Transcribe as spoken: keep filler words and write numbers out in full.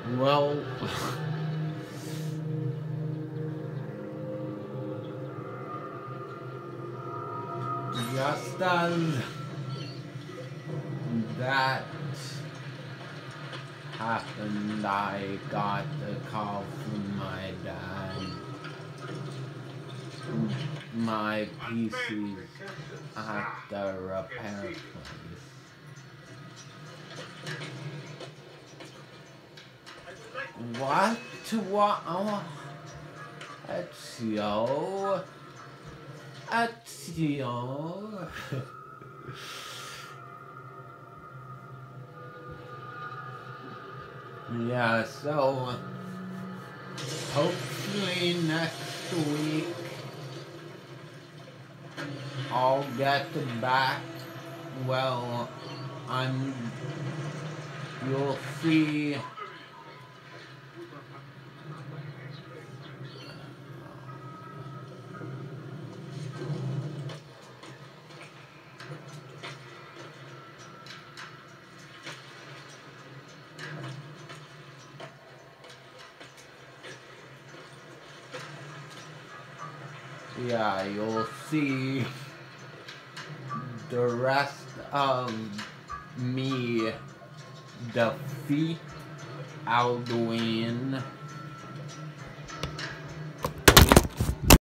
Well, just as that happened, I got the call from my dad. My P C's at the repair place. What? What? Oh, Ezio? Ezio? Yeah, so hopefully next week I'll get back. Well, I'm. You'll see. Yeah, you'll see the rest of me defeat Alduin